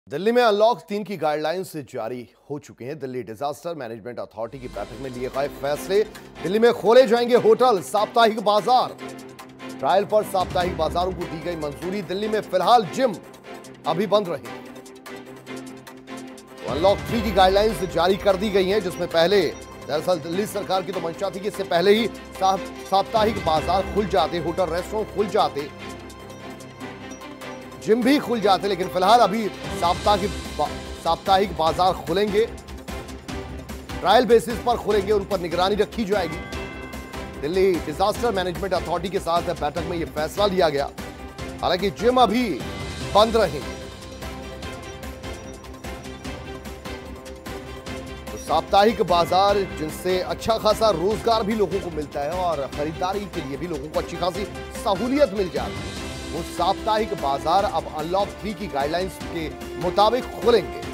दिल्ली में अनलॉक 3 की गाइडलाइंस जारी हो चुकी हैं। दिल्ली डिजास्टर मैनेजमेंट अथॉरिटी की बैठक में लिए गए फैसले। दिल्ली में खोले जाएंगे होटल, साप्ताहिक बाजार। ट्रायल पर साप्ताहिक बाजारों को दी गई मंजूरी। दिल्ली में फिलहाल जिम अभी बंद रहेंगे। तो अनलॉक 3 की गाइडलाइंस जारी कर दी गई हैं, जिसमें पहले दरअसल दिल्ली सरकार की तो मंशा थी कि इससे पहले ही साप्ताहिक बाजार खुल जाते, होटल रेस्टोरेंट खुल जाते, जिम भी खुल जाते, लेकिन फिलहाल अभी साप्ताहिक बाजार खुलेंगे, ट्रायल बेसिस पर खुलेंगे, उन पर निगरानी रखी जाएगी। दिल्ली डिजास्टर मैनेजमेंट अथॉरिटी के साथ बैठक में यह फैसला लिया गया। हालांकि जिम अभी बंद रहेंगे। तो साप्ताहिक बाजार, जिनसे अच्छा खासा रोजगार भी लोगों को मिलता है और खरीदारी के लिए भी लोगों को अच्छी खासी सहूलियत मिल जाती है, वो साप्ताहिक बाजार अब अनलॉक 3 की गाइडलाइंस के मुताबिक खुलेंगे।